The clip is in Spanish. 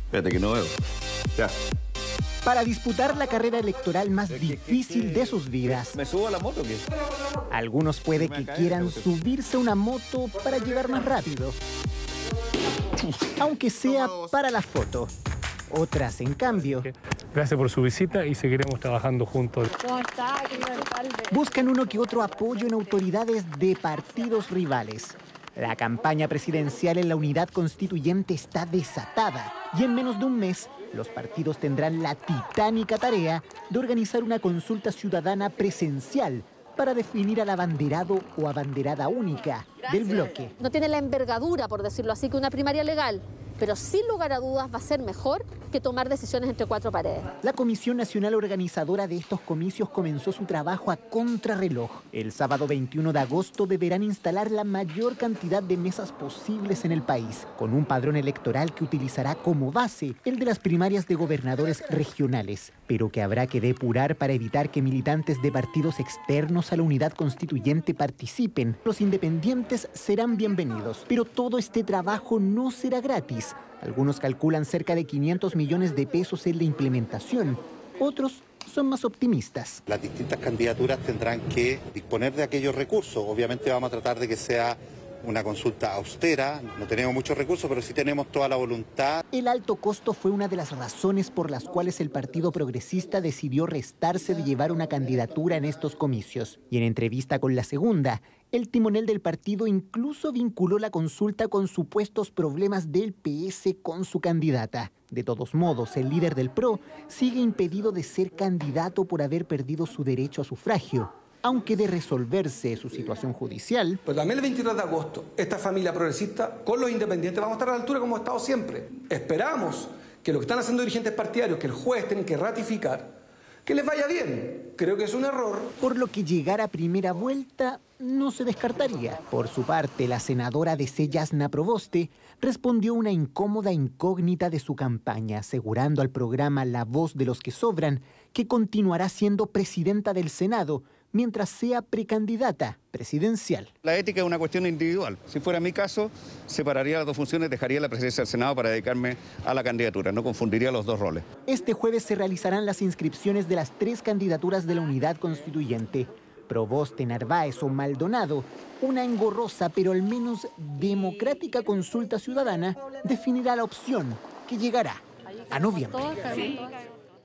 Espérate que no veo. Ya. Para disputar la carrera electoral más difícil de sus vidas. ¿Me subo a la moto o qué? Algunos puede que quieran subirse a una moto para llegar más rápido, aunque sea para la foto. Otras, en cambio, gracias por su visita y seguiremos trabajando juntos. ¿Cómo está, querido alcalde? buscan uno que otro apoyo en autoridades de partidos rivales. La campaña presidencial en la Unidad Constituyente está desatada y en menos de un mes los partidos tendrán la titánica tarea de organizar una consulta ciudadana presencial para definir al abanderado o abanderada única del bloque. No tiene la envergadura, por decirlo así, que una primaria legal, pero sin lugar a dudas va a ser mejor que tomar decisiones entre cuatro paredes. La Comisión Nacional Organizadora de estos comicios comenzó su trabajo a contrarreloj. El sábado 21 de agosto deberán instalar la mayor cantidad de mesas posibles en el país, con un padrón electoral que utilizará como base el de las primarias de gobernadores regionales, pero que habrá que depurar para evitar que militantes de partidos externos a la unidad constituyente participen. Los independientes serán bienvenidos, pero todo este trabajo no será gratis. Algunos calculan cerca de 500 millones de pesos en la implementación. Otros son más optimistas. Las distintas candidaturas tendrán que disponer de aquellos recursos. Obviamente vamos a tratar de que sea una consulta austera. No tenemos muchos recursos, pero sí tenemos toda la voluntad. El alto costo fue una de las razones por las cuales el Partido Progresista decidió restarse de llevar una candidatura en estos comicios. Y en entrevista con La Segunda, el timonel del partido incluso vinculó la consulta con supuestos problemas del PS con su candidata. De todos modos, el líder del PRO sigue impedido de ser candidato por haber perdido su derecho a sufragio. Aunque de resolverse su situación judicial... Pues también el 23 de agosto, esta familia progresista con los independientes vamos a estar a la altura como hemos estado siempre. Esperamos que lo que están haciendo dirigentes partidarios, que el juez tiene que ratificar, que les vaya bien. Creo que es un error. Por lo que llegar a primera vuelta no se descartaría. Por su parte, la senadora de Yasna Proboste respondió una incómoda incógnita de su campaña, asegurando al programa La Voz de los que Sobran que continuará siendo presidenta del Senado mientras sea precandidata presidencial. La ética es una cuestión individual. Si fuera mi caso, separaría las dos funciones, dejaría la presidencia del Senado para dedicarme a la candidatura. No confundiría los dos roles. Este jueves se realizarán las inscripciones de las 3 candidaturas de la Unidad Constituyente. Proboste, Narváez o Maldonado, una engorrosa pero al menos democrática consulta ciudadana definirá la opción que llegará a noviembre.